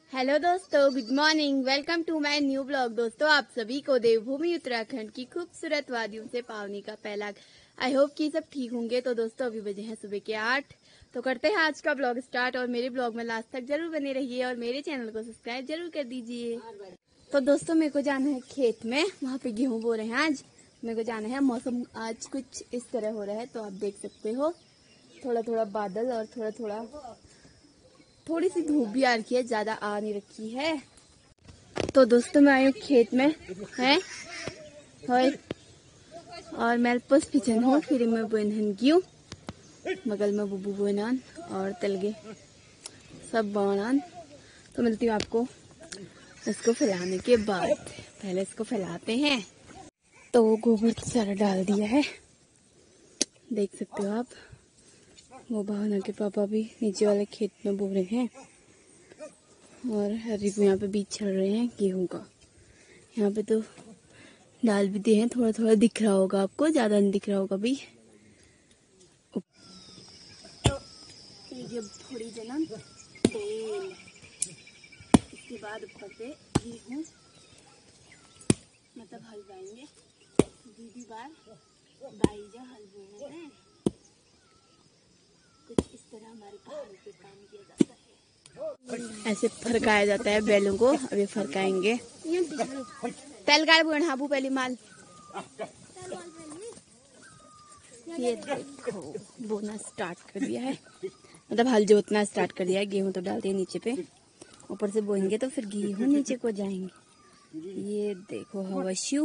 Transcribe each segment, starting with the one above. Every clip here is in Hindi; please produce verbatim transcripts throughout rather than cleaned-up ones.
हेलो दोस्तों, good morning. Welcome to my new vlog. दोस्तों, आप सभी को देवभूमि उत्तराखंड की खूबसूरत वादियों से पावनी का पहला। आई होप कि सब ठीक होंगे। तो दोस्तों, अभी बजे हैं सुबह के आठ। तो करते हैं आज का ब्लॉग स्टार्ट और मेरे ब्लॉग में लास्ट तक जरूर बने रहिए और मेरे चैनल को सब्सक्राइब जरूर कर दीजिए। तो दोस्तों, मेरे को जाना है खेत में, वहाँ पे गेहूँ बो रहे हैं। आज मेरे को जाना है। मौसम आज कुछ इस तरह हो रहा है, तो आप देख सकते हो, थोड़ा थोड़ा बादल और थोड़ा थोड़ा थोड़ी सी धूप भी आ रखी है, ज्यादा आ नहीं रखी है। तो दोस्तों, मैं आई हूँ खेत में है और मैं पस पिछन हूँ। फिर मैं बोन गयू बगल में बुबू बोनान और तलगे सब बनान। तो मिलती हूँ आपको इसको फैलाने के बाद। पहले इसको फैलाते हैं। तो गोबर सारा डाल दिया है, देख सकते हो आप। वो भावना के पापा भी नीचे वाले खेत में बो रहे हैं और रिपू यहाँ पे बीज छड़ रहे हैं गेहूं का। यहाँ पे तो डाल भी दिए हैं, थोड़ा थोड़ा दिख रहा होगा आपको, ज्यादा नहीं दिख रहा होगा अभी। तो ये थोड़ी जन्म तेल, इसके बाद ऊपर से गेहूं मतलब हल बाएंगे। दीदी बार बाई जा हल बोना है। कुछ इस तरह हमारे पहाड़ों पे काम किया जाता है। ऐसे फरकाया जाता है बैलों को। अभी फरकाएंगे। तेल गाड़ बुन हाबू पहली माल। ये देखो, बोना स्टार्ट कर दिया है, मतलब हल जोतना स्टार्ट कर दिया है। गेहूं तो डालते हैं नीचे पे, ऊपर से बोएंगे तो फिर गेहूं नीचे को जाएंगे। ये देखो हवशु।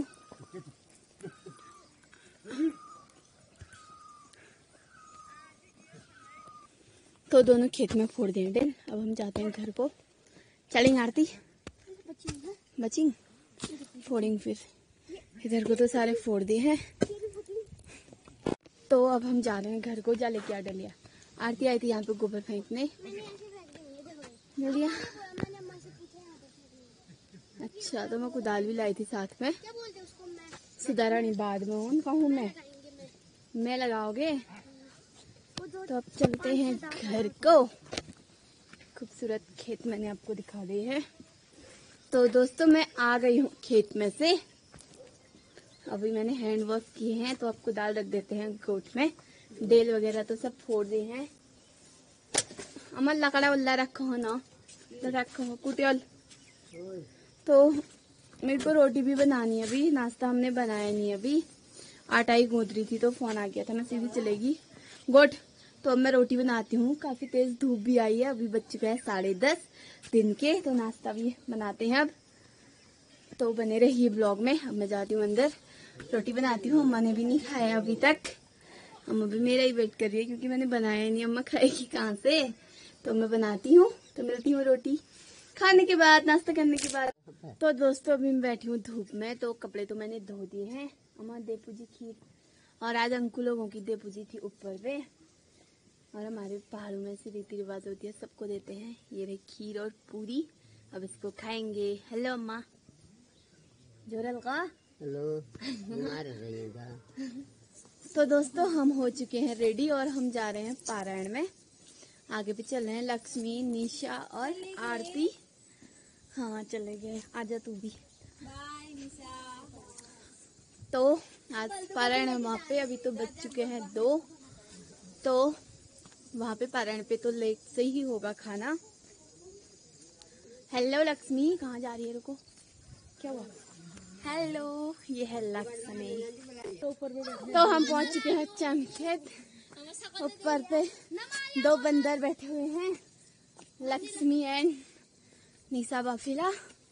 तो दोनों खेत में फोड़ दिए डेल। अब हम जाते हैं घर को। चलेंगे आरती बचिंग फोड़ेंगे। फिर इधर को तो सारे फोड़ दिए हैं। तो अब हम जा रहे हैं घर को। जा लेके आ डलिया। आरती आई थी यहाँ पे गोबर फेंकने। डलिया अच्छा, तो मैं कुदाल भी लाई थी साथ में। सुधारानी बाद में हूँ कहूँ मैं मैं लगाओगे। तो अब चलते हैं घर को। खूबसूरत खेत मैंने आपको दिखा दी है। तो दोस्तों, मैं आ गई हूँ खेत में से। अभी मैंने हैंड वर्क किए हैं, तो आपको दाल रख देते हैं गोट में। डेल वगैरह तो सब फोड़ दिए हैं। अमल लकड़ा उल्ला रखो हो ना, तो रखो हो कुटियल। तो मेरे को रोटी भी बनानी है। अभी नाश्ता हमने बनाया नहीं अभी। आटा ही गूंद रही थी तो फोन आ गया था, मैं सीधी चलेगी गोट। तो अब मैं रोटी बनाती हूँ। काफी तेज धूप भी आई है। अभी बज चुके हैं साढ़े दस दिन के। तो नाश्ता भी बनाते हैं अब। तो बने रहिए ब्लॉग में। अब मैं जाती हूँ अंदर, रोटी बनाती हूँ। अम्मा ने भी नहीं खाया अभी तक। अम्मा भी मेरा ही वेट कर रही है क्योंकि मैंने बनाया नहीं। अम्मा खाएगी कहाँ से। तो मैं बनाती हूँ। तो मिलती हूँ रोटी खाने के बाद, नाश्ता करने के बाद। तो दोस्तों, अभी मैं बैठी हूँ धूप में। तो कपड़े तो मैंने धो दिए हैं। अम्मा दे पूजी खीर, और आज अंकु लोगों की दे पूजी थी ऊपर पे। और हमारे पहाड़ों में से रीति रिवाज होती है, सबको देते हैं। ये रही खीर और पूरी। अब इसको खाएंगे। हेलो अम्मा जोरल का हेलो। तो दोस्तों, हम हो चुके हैं रेडी और हम जा रहे हैं पारायण में। आगे भी चल रहे हैं लक्ष्मी, निशा और आरती। हाँ चले गए। आजा तू भी। बाय निशा। तो आज पारायण है वहाँ पे। अभी तो बज चुके हैं दो। तो वहाँ पे पारायण पे तो लेट से ही होगा खाना। हेलो लक्ष्मी, कहाँ जा रही है? रुको, क्या हुआ? हेलो, ये है लक्ष्मी। तो हम पहुँच चुके हैं चमखेत। ऊपर पे दो बंदर बैठे हुए हैं, लक्ष्मी एंड निशा बाफिला।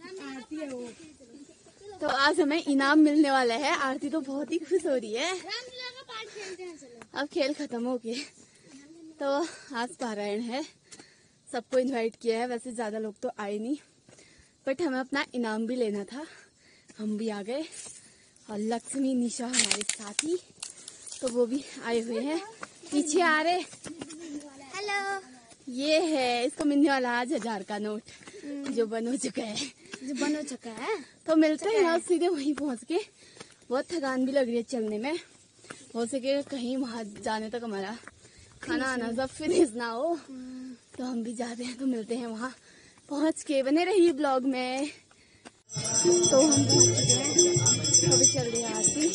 तो आज हमें इनाम मिलने वाला है। आरती तो बहुत ही खुश हो रही है। अब खेल खत्म हो गया। तो आज पारायण है, सबको इनवाइट किया है। वैसे ज्यादा लोग तो आए नहीं, बट हमें अपना इनाम भी लेना था। हम भी आ गए और लक्ष्मी निशा हमारे साथ ही, तो वो भी आए हुए हैं। पीछे आ रहे। हेलो, ये है इसको मिलने वाला आज हजार का नोट, जो बन हो चुका है। जो बन हो चुका है तो मिलते हैं ना सीधे वहीं पहुंच के। बहुत थकान भी लग रही है चलने में। हो सके कहीं वहां जाने तक हमारा खाना आना सब फिनिश ना हो, तो हम भी जाते हैं। तो मिलते हैं वहाँ पहुंच के बने रही ब्लॉग में। तो हम पहुंच चुके हैं, अभी चल रही है आरती।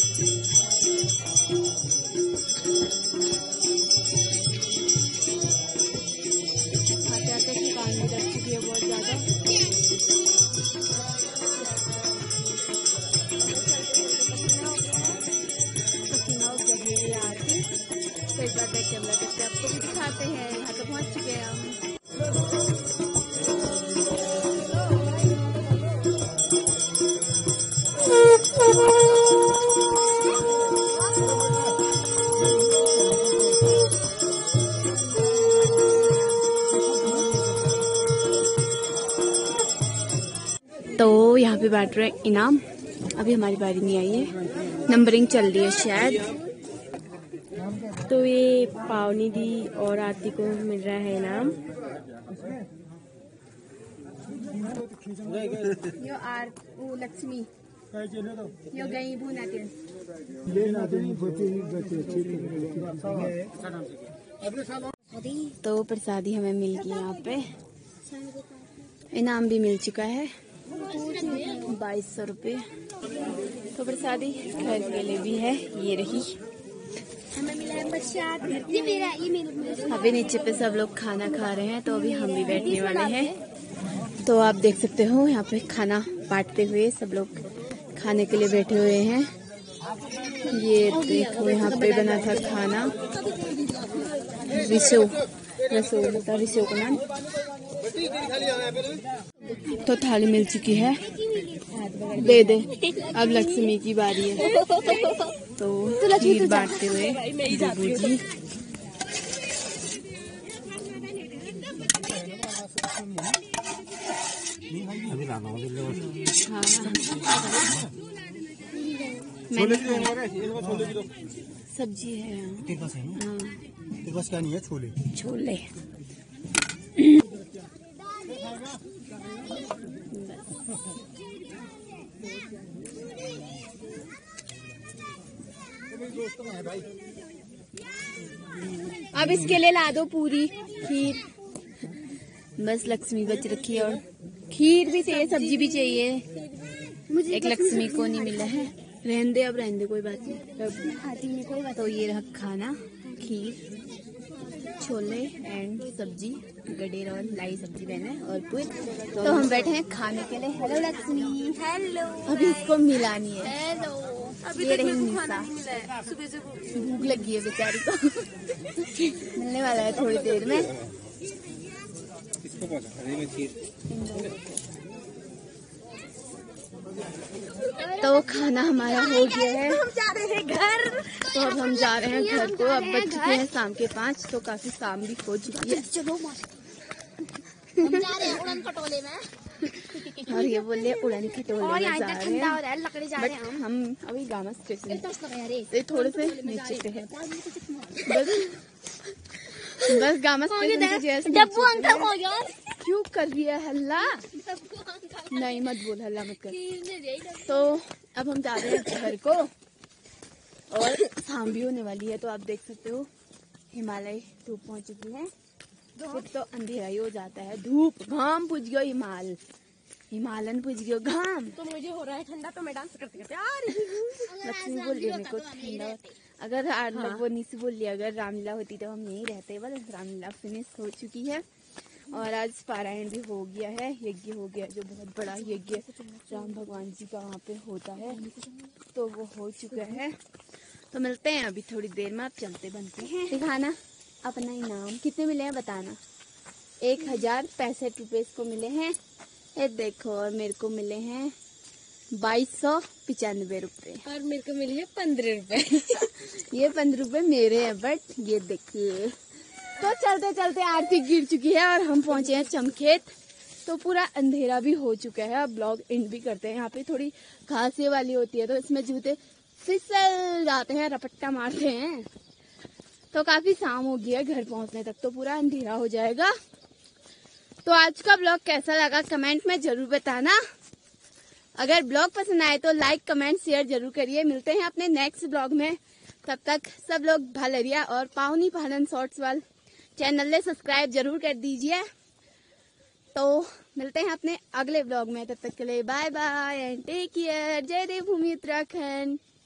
आते आते थकान भी लग चुकी है बहुत ज्यादा। पसीना हो गया आरती। तो एक बार बैक कैमरा करके आपको भी दिखाते हैं। यहाँ पे पहुंच चुके हैं हम। तो यहाँ पे बांट रहे इनाम। अभी हमारी बारी नहीं आई है, नंबरिंग चल रही है शायद। तो ये पावनी दी और आरती को मिल रहा है इनाम। यो आर वो लक्ष्मी यो गई भूनाते। तो प्रसादी हमें मिल गई यहाँ पे। इनाम भी मिल चुका है बाईस सौ रुपये। तो प्रसादी घर के लिए भी है, ये रही। हमें मिला है प्रसाद। ये मेरा ये मेरा। अभी नीचे पे सब लोग खाना खा रहे हैं, तो अभी हम भी बैठने वाले हैं। तो आप देख सकते हो यहाँ पे खाना बांटते हुए सब लोग खाने के लिए बैठे हुए हैं। ये देखो यहाँ पे बना था खाना, रिसो रसो होता रिसो का नाम। तो थाली मिल चुकी है, दे दे। अब लक्ष्मी की बारी है, तो खीर बांटते हुए बाबू जी। हाँ सब्जी है, हाँ क्या नहीं है, छोले छोले। अब इसके लिए ला दो पूरी खीर। बस लक्ष्मी बच रखी है, और खीर भी चाहिए, सब्जी भी चाहिए। एक लक्ष्मी को नहीं मिला है, रहने दे अब, रहने दे कोई बात नहीं। कोई बात। तो ये रहा खाना, खीर, छोले एंड सब्जी, गडेर और लाई सब्जी बने और पुर। तो हम बैठे हैं खाने के लिए। हेलो लक्ष्मी। हेलो। अभी इसको मिलानी है। हेलो। अभी ये तक रही मेरे को निशा। खाना नहीं मिला है। सुबह से भूख लगी है बेचारी को। मिलने वाला है थोड़ी देर में। तो खाना हमारा हो गया है, हम जा रहे हैं घर। तो अब हम जा रहे हैं घर को। अब बज चुके हैं शाम के पाँच, तो काफी शाम भी हो चुकी है। चलो हम जा रहे हैं उड़न खटोले में। और ये बोले उड़न खटोले और में यहाँ जा इतना रहे ठंडा हो हैं, रहा है, लकड़ी जा रहे बट हैं हम। हम अभी गामा स्टेशन अरे से थोड़े से नीचे पे है। बस बस गामा स्टेशन से जैसे डब्बू नीचे अंकल पे को है। यार क्यों कर रही है हल्ला? डब्बू अंकल नहीं मत बोल, हल्ला मत कर। की तो अब हम जा रहे हैं घर को, और शाम भी होने वाली है। तो आप देख सकते हो हिमालय धूप पहुंच चुकी है। फिर तो अंधेरा ही हो जाता है। धूप घाम पुज गयो, हिमाल हिमालन पुज गयो घाम। तो मुझे हो रहा है ठंडा, तो मैं डांस करते करते आ रही हूँ। लक्ष्मी बोल रही है मेरे को ठंडा। अगर हाँ। वो निशी बोल लिया, अगर रामलीला होती तो हम यहीं रहते। बस रामलीला फिनिश हो चुकी है, और आज पारायण भी हो गया है, यज्ञ हो गया, जो बहुत बड़ा यज्ञ राम भगवान जी का वहाँ पे होता है, तो वो हो चुका है। तो मिलते हैं अभी थोड़ी देर में। आप चलते बनते हैं। दिखाना अपना इनाम कितने मिले हैं बताना। एक हजार पैंसठ रुपये इसको मिले हैं, ये देखो। और मेरे को मिले हैं बाईस सौ पिचानवे रुपये, और मेरे को मिले हैं पंद्रह रुपए। ये पंद्रह रुपये मेरे हैं, बट ये देखिए। तो चलते चलते आरती गिर चुकी है, और हम पहुंचे हैं चमखेत। तो पूरा अंधेरा भी हो चुका है। अब ब्लॉग एंड भी करते हैं। यहाँ पे थोड़ी घासे वाली होती है, तो इसमें जूते फिसल जाते हैं, रपट्टा मारते हैं। तो काफी शाम हो गई है, घर पहुंचने तक तो पूरा अंधेरा हो जाएगा। तो आज का ब्लॉग कैसा लगा कमेंट में जरूर बताना। अगर ब्लॉग पसंद आए तो लाइक कमेंट शेयर जरूर करिए। मिलते हैं अपने नेक्स्ट ब्लॉग में। तब तक सब लोग भलरिया और पावनी पालन शॉर्ट्स वाल चैनल ने सब्सक्राइब जरूर कर दीजिए। तो मिलते हैं अपने अगले ब्लॉग में, तब तक के लिए bye bye and take care. जय देवभूमि उत्तराखंड।